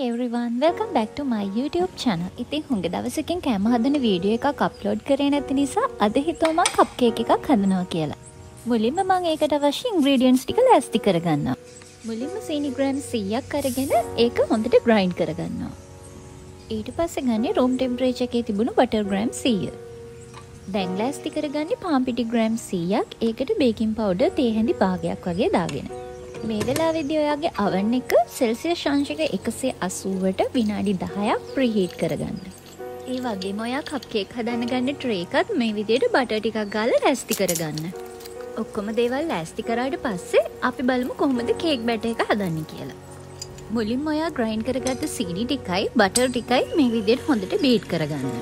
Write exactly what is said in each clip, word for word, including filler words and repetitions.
everyone, welcome back to my YouTube channel. ඉතින් හුඟ දවසකින් කෑම හදන වීඩියෝ එකක් අප්ලෝඩ් කරේ නැති නිසා අද හිතුවා මම කප් කේක් එකක් හදනවා කියලා. මුලින්ම මම ඒකට අවශ්‍ය ඉන්ග්‍රීඩියන්ට්ස් ටික ලෑස්ති කරගන්නවා. මුලින්ම සීනි ග්‍රෑම් සීයක් අරගෙන ඒක හොඳට ග්‍රයින්ඩ් කරගන්නවා. ඊට පස්සේ ගන්නේ රූම් ටෙම්පරේචර් එකේ තිබුණු බටර් ග්‍රෑම් සීය. දැන් ලෑස්ති කරගන්නේ පාන් පිටි ග්‍රෑම් සීයක්. ඒකට බේකින් පවුඩර් තේ හැඳි භාගයක් වගේ දාගෙන. මේ වෙලාවේදී ඔයාගේ oven එක සෙල්සියස් අංශක එකසිය අසූවට විනාඩි දහයක් ප්‍රීහීට් කරගන්න. ඒ වගේම ඔයා කප් කේක් හදන්න ගන්න ට්‍රේ එකත් මේ විදිහට බටර් ටිකක් ගාලා ලෑස්ති කරගන්න. ඔක්කොම දේවල් ලෑස්ති කරාට පස්සේ අපි බලමු කොහොමද කේක් බැටර් එක හදන්නේ කියලා. මුලින්ම ඔයා ග්‍රයින්ඩ් කරගත්ත සීනි ටිකයි බටර් ටිකයි මේ විදිහට හොඳට බීට් කරගන්න.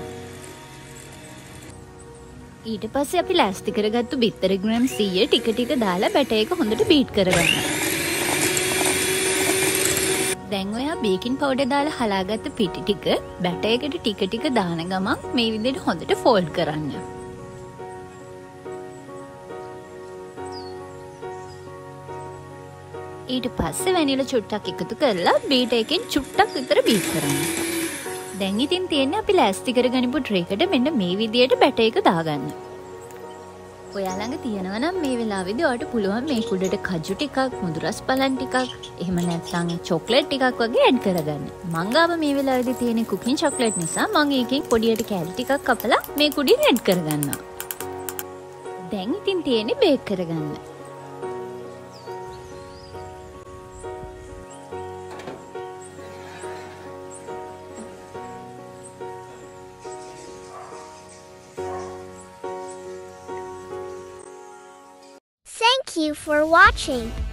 ඊට පස්සේ අපි ලෑස්ති කරගත්තු බිත්තර ග්‍රෑම් සීය ටික ටික දාලා බැටර් එක හොඳට බීට් කරගන්න. දැන් ඔයා බේකින් පවුඩර් දාලා හලාගත්ත පිටි ටික බැටර් එකට ටික ටික දාන ගමන් මේ විදිහට හොඳට ෆෝල්ඩ් කරන්න. ඊට පස්සේ වැනිලා චුට්ටක් එකතු කරලා බීටර් එකෙන් චුට්ටක් විතර බීට් කරන්න. දැන් ඉතින් තියෙන්නේ අපි ලෑස්ති කරගනිපු ට්‍රේ එකට මෙන්න මේ විදිහට බැටර් එක දාගන්න. ඔයා ළඟ තියෙනවා නම් මේ වෙලාවේදී ඔයාලට පුළුවන් මේ කුඩට කජු ටිකක්, මුදුරස් පලන් ටිකක්, එහෙම නැත්නම් චොක්ලට් ටිකක් වගේ ඇඩ් කරගන්න. මං ගාව මේ වෙලාවේදී තියෙන කුකින් චොක්ලට් නිසා මං ඒකෙන් පොඩියට කෑලි ටිකක් කපලා මේ කුඩියට ඇඩ් කරගන්නවා. දැන් ඉතින් තියෙන්නේ බේක් කරගන්න. Thank you for watching.